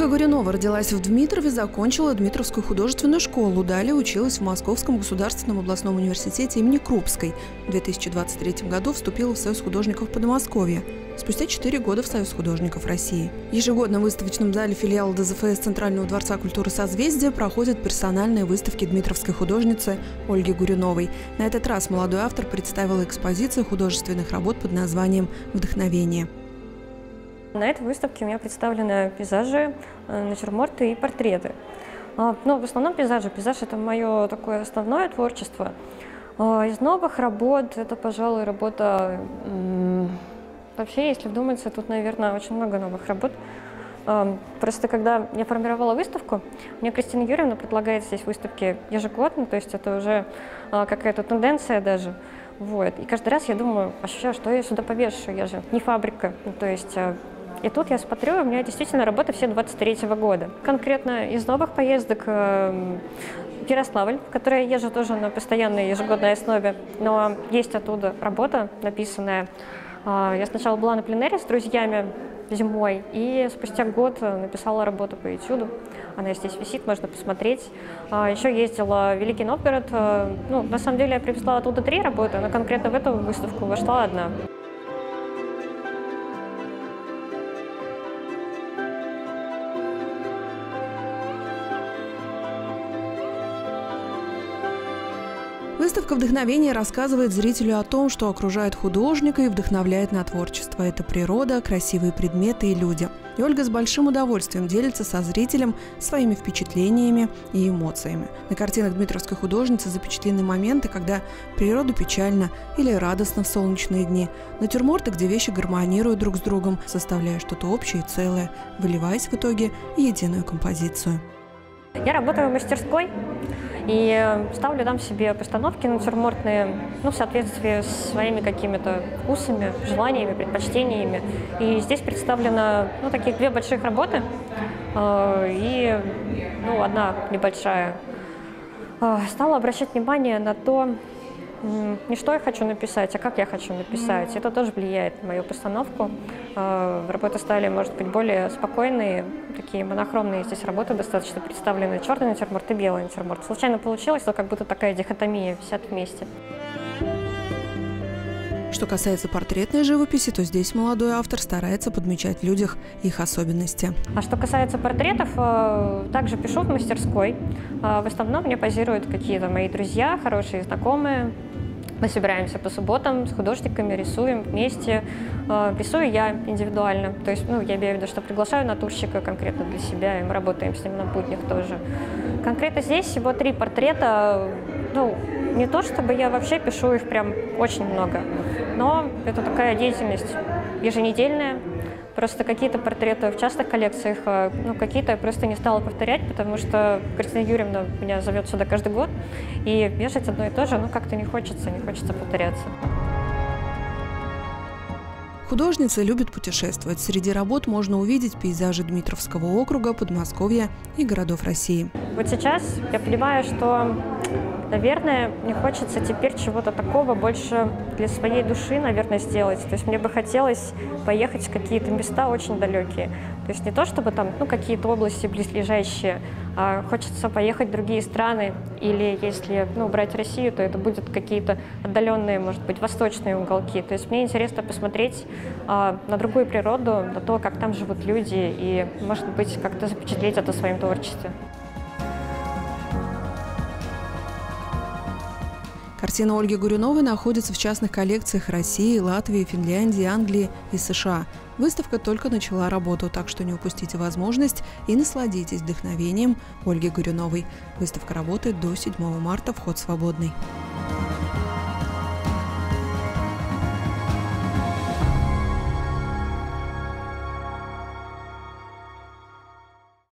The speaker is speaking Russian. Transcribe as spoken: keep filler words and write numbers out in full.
Ольга Горюнова родилась в Дмитрове, закончила Дмитровскую художественную школу. Далее училась в Московском государственном областном университете имени Крупской. В две тысячи двадцать третьем году вступила в Союз художников Подмосковья. Спустя четыре года в Союз художников России. Ежегодно в выставочном зале филиала ДЗФС Центрального дворца культуры «Созвездие» проходят персональные выставки дмитровской художницы Ольги Горюновой. На этот раз молодой автор представила экспозицию художественных работ под названием «Вдохновение». На этой выставке у меня представлены пейзажи, натюрморты и портреты. Но в основном пейзажи. Пейзаж – это мое такое основное творчество. Из новых работ это, пожалуй, работа… Вообще, если вдуматься, тут, наверное, очень много новых работ. Просто когда я формировала выставку, мне Кристина Юрьевна предлагает здесь выставки ежегодно, то есть это уже какая-то тенденция даже. Вот. И каждый раз я думаю, а что я сюда повешу, я же не фабрика. То есть, и тут я смотрю, у меня действительно работа все двадцать третьего года. Конкретно из новых поездок Ярославль, в который я езжу тоже на постоянной ежегодной основе, но есть оттуда работа написанная. Я сначала была на пленэре с друзьями зимой, и спустя год написала работу по этюду. Она здесь висит, можно посмотреть. Еще ездила в Великий Новгород. Ну, на самом деле я привезла оттуда три работы, но конкретно в эту выставку вошла одна. Выставка «Вдохновение» рассказывает зрителю о том, что окружает художника и вдохновляет на творчество. Это природа, красивые предметы и люди. И Ольга с большим удовольствием делится со зрителем своими впечатлениями и эмоциями. На картинах дмитровской художницы запечатлены моменты, когда природа печальна или радостна в солнечные дни. Натюрморты, где вещи гармонируют друг с другом, составляя что-то общее и целое, выливаясь в итоге в единую композицию. Я работаю в мастерской и ставлю там себе постановки натюрмортные, ну, в соответствии с своими какими-то вкусами, желаниями, предпочтениями. И здесь представлено, ну, такие две больших работы и, ну, одна небольшая. Стала обращать внимание на то, не что я хочу написать, а как я хочу написать. Это тоже влияет на мою постановку. Работы стали, может быть, более спокойные, такие монохромные. Здесь работы достаточно представлены. Черный натюрморт и белый натюрморт. Случайно получилось, но как будто такая дихотомия, висят вместе. Что касается портретной живописи, то здесь молодой автор старается подмечать в людях их особенности. А что касается портретов, также пишу в мастерской. В основном мне позируют какие-то мои друзья, хорошие знакомые. Мы собираемся по субботам с художниками, рисуем вместе. Рисую я индивидуально. То есть, ну, я имею в виду, что приглашаю натурщика конкретно для себя, и мы работаем с ним на буднях тоже. Конкретно здесь всего три портрета. Ну, не то чтобы я вообще пишу их прям очень много, но это такая деятельность еженедельная. Просто какие-то портреты в частых коллекциях, ну, какие-то я просто не стала повторять, потому что Кристина Юрьевна меня зовет сюда каждый год, и вешать одно и то же, ну, как-то не хочется, не хочется повторяться. Художница любит путешествовать. Среди работ можно увидеть пейзажи Дмитровского округа, Подмосковья и городов России. Вот сейчас я понимаю, что, наверное, мне хочется теперь чего-то такого больше для своей души, наверное, сделать. То есть мне бы хотелось поехать в какие-то места очень далекие. То есть не то, чтобы там, ну, какие-то области близлежащие, а хочется поехать в другие страны. Или если, ну, брать Россию, то это будут какие-то отдаленные, может быть, восточные уголки. То есть мне интересно посмотреть а, на другую природу, на то, как там живут люди, и, может быть, как-то запечатлеть это в своем творчестве. Картина Ольги Горюновой находится в частных коллекциях России, Латвии, Финляндии, Англии и США. Выставка только начала работу, так что не упустите возможность и насладитесь вдохновением Ольги Горюновой. Выставка работает до седьмого марта, вход свободный.